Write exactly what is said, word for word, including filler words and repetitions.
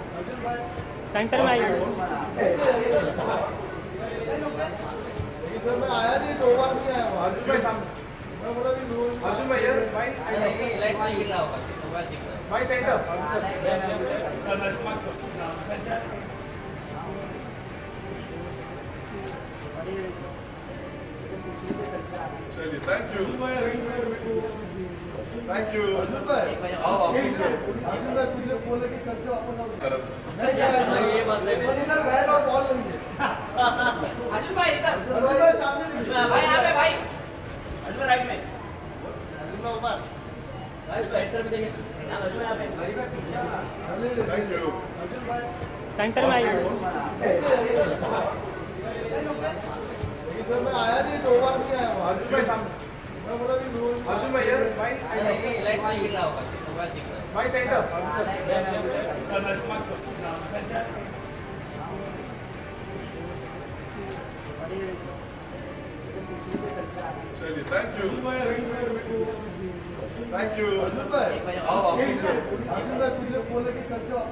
Centre में आइए। Sir मैं आया नहीं, दो बार नहीं आया हूँ। अर्जुन भाई सामने। मैं बोला भी दो। अर्जुन भाई यार भाई लाइट से गिर रहा होगा, मोबाइल दिख रहा है। भाई सेंटर। चलिए, thank you thank you. Arjun भाई आओ वापस अर्जुन भाई कुछ लोग बोल रहे कि कल से वापस आओ। तरह नहीं ऐसा ये बात सही है। इधर बैट और बॉल लेंगे। अर्जुन भाई इधर, अर्जुन भाई सामने लीजिए। भाई यहाँ पे भाई, अर्जुन भाई राइट में, अर्जुन भाई ऊपर। भाई सेंटर में देखिए, अर्जुन भाई यहाँ पे, थैंक यू। अर्जुन भाई सेंटर में आइए। सर मैं आया नहीं, दो बार नहीं आया हूँ। अर्जुन भाई सामने। मैं बोला भी दो। अर्जुन भाई यार भाई लाइट से गिर रहा होगा, मोबाइल दिख रहा है। भाई सेंटर। चलिए, thank you thank you. Arjun भाई आओ वापस अर्जुन भाई कुछ लोग बोल रहे कि कल से वापस